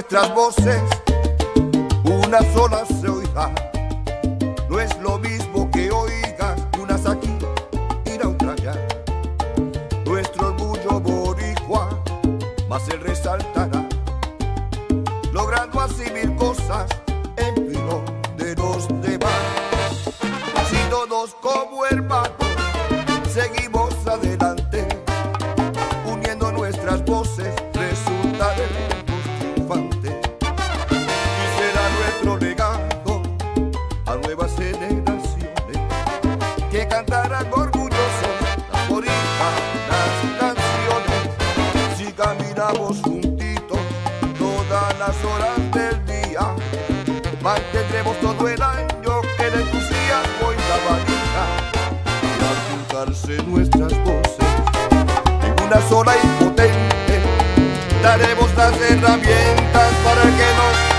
nuestras voces, una sola se oirá. No es lo mismo que oigas unas aquí y la otra allá. Nuestro orgullo boricua más se resaltará, logrando así mil cosas en vino de los demás. Si todos como hermanos seguimos adelante, uniendo nuestras voces, resultaremos triunfantes. Y será nuestro legado a nuevas generaciones que cantarán orgullosos las boricanas canciones. Si caminamos juntitos todas las horas del día, mantendremos todo el año el entusiasmo y la valía. Y al juntarse nuestras voces en una sola y potente, daremos las herramientas para que nos